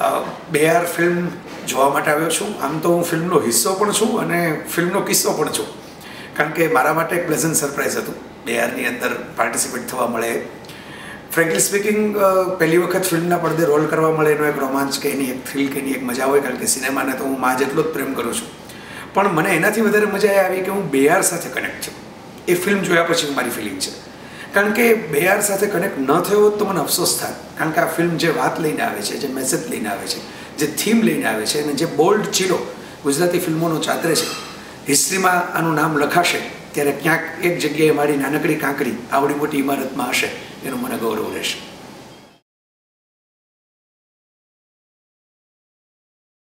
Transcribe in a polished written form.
બેઆર film જોવા માટે આવ્યો છું. આમ તો હું ફિલ્મનો હિસ્સો પણ છું અને ફિલ્મનો કિસ્સો પણ છું, કારણ કે મારા માટે એક પ્લેઝન્ટ સરપ્રાઈઝ હતું બેઆરની અંદર પાર્ટિસિપેટ થવા મળે. ફ્રેન્કલી સ્પીકિંગ, પહેલી વખત ફિલ્મના પડદે રોલ કરવા મળે એનો એક રોમાંચ કે એની એક થ્રિલ કે એની એક મજા હોય, કારણ કે સિનેમાને તો હું માં જેટલો જ પ્રેમ કરું છું. પણ મને એનાથી વધારે મજા આવી કે હું બેઆર સાથે કનેક્ટ છું. એ ફિલ્મ જોયા પછી મારી ફિલિંગ છે, કારણ કે બેઆર સાથે કનેક્ટ ન થયો હોત તો મને અફસોસ થાય. કારણ કે આ ફિલ્મ જે વાત લઈને આવે છે, જે મેસેજ લઈને આવે છે, જે થીમ લઈને આવે છે અને જે બોલ્ડ ચીરો ગુજરાતી ફિલ્મોનો ચાતરે છે, હિસ્ટ્રીમાં આનું નામ લખાશે ત્યારે ક્યાંક એક જગ્યાએ મારી નાનકડી કાંકરી આવડી મોટી ઇમારતમાં હશે, એનું મને ગૌરવ રહેશે.